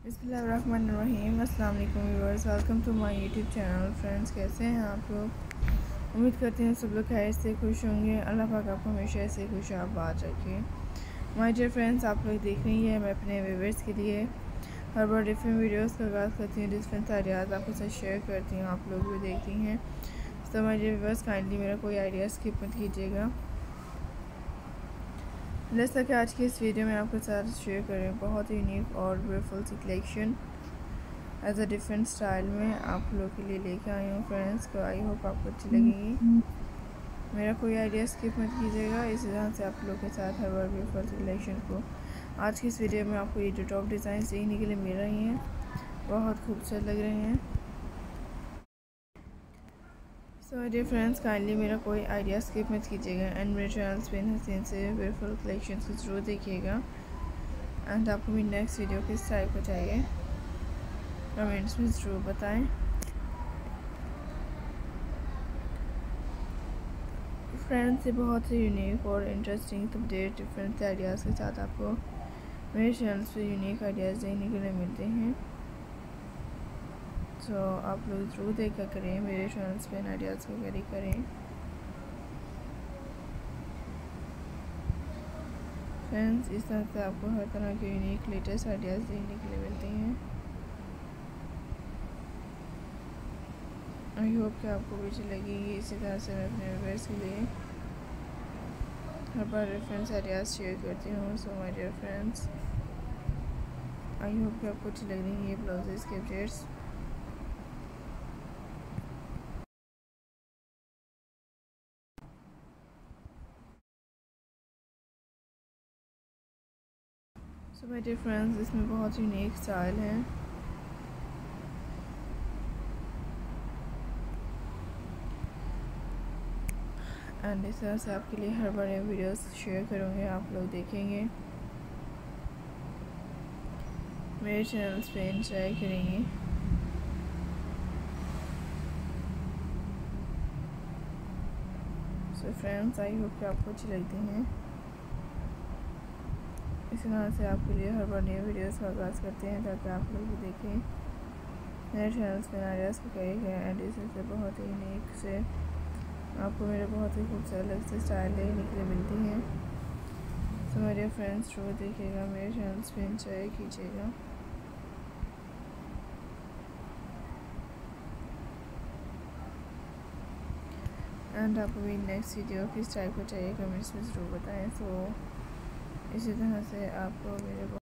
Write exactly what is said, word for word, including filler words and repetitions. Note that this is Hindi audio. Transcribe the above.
बिस्मिल्लाहिर्रहमानिर्रहीम। अस्सलाम वालेकुम viewers, welcome to my YouTube channel. Friends, कैसे हैं आप लोग? उम्मीद करते हैं सब लोग खैर से खुश होंगे। अल्लाह पाक आपको हमेशा ऐसे खुश आबाद रखे। माय डियर फ्रेंड्स, आप लोग देख रही हैं मैं अपने व्यूअर्स के लिए हर बार डिफरेंट वीडियोस का आगाज़ करती हूँ, डिफरेंट आइडियाज़ आपके साथ शेयर करती हूँ, आप लोग भी देखती हैं। तो माय डियर व्यूअर्स, काइंडली मेरा कोई आइडिया स्किप मत कीजिएगा। जैसा कि आज की इस वीडियो में आपके साथ शेयर करें बहुत ही यूनिक और ब्यूटीफुल सी collection as a different style में आप लोग के लिए लेके आई हूँ। फ्रेंड्स को आई होप आपको अच्छी लगेगी। मेरा कोई आइडिया स्किप मत कीजिएगा। इसी तरह से आप लोग के साथ हर बार ब्यूटीफुल सी कलेक्शन को आज की इस वीडियो में आपको ये जो टॉप डिज़ाइन देखने के लिए मिल रही हैं बहुत खूबसूरत लग रहे हैं। सो डियर फ्रेंड्स, काइंडली मेरा कोई आइडिया स्किप मत कीजिएगा एंड मेरे चैनल पे हसीन से ब्यूटीफुल कलेक्शन को ज़रूर देखिएगा। एंड आपको मेरी नेक्स्ट वीडियो किस टाइप को चाहिए कमेंट्स में ज़रूर बताएं। फ्रेंड्स, ये बहुत ही यूनिक और इंटरेस्टिंग अपडेट डिफरेंट आइडियाज़ के साथ आपको मेरे चैनल पे यूनिक आइडियाज़ देखने के लिए मिलते हैं। तो so, आप लोग ज़रूर देखा करें, मेरे चैनल्स पे आइडियाज़ को कैरी करें। फ्रेंड्स, इस तरह से आपको हर तरह के यूनिक लेटेस्ट आइडियाज़ देखने के लिए मिलते हैं। आई होप कि आपको भी अच्छी लगेगी। इसी तरह से मैं अपने व्यूअर्स के लिए हर बार रेफरेंस आइडियाज़ शेयर करती हूँ। So my dear friends, I hope कि आपको अच्छी लग रही है ये ब्लाउजेज़ के updates. So my dear friends, इसमें बहुत यूनिक स्टाइल है। एंड इस तरह से आपके लिए हर बार ये वीडियोस शेयर करूँगी, आप लोग देखेंगे, मेरे चैनल्स पे एंजॉय करेंगे। सो फ्रेंड्स, आई होप कि आपको अच्छी लगती हैं। इस तरह से आपके लिए हर बार नए वीडियोस का आगाज़ करते हैं ताकि आप लोग भी देखें मेरे चैनल्स पे आइडियाज़ को कहे गए एंड इससे बहुत ही यूनिक से आपको मेरे बहुत ही खूबसूरत अलग से स्टाइल देखने के लिए मिलती हैं। सो मेरे फ्रेंड्स जरूर देखिएगा, मेरे चैनल्स पे एंजॉय कीजिएगा। एंड आपको मेरी नेक्स्ट वीडियो किस टाइप को चाहिए कमेंट्स में ज़रूर बताएं। सो इसी तरह से आपको मेरे